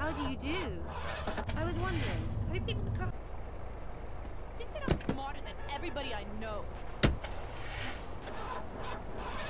How do you do? I was wondering, have you been in the car? I think that I'm smarter than everybody I know.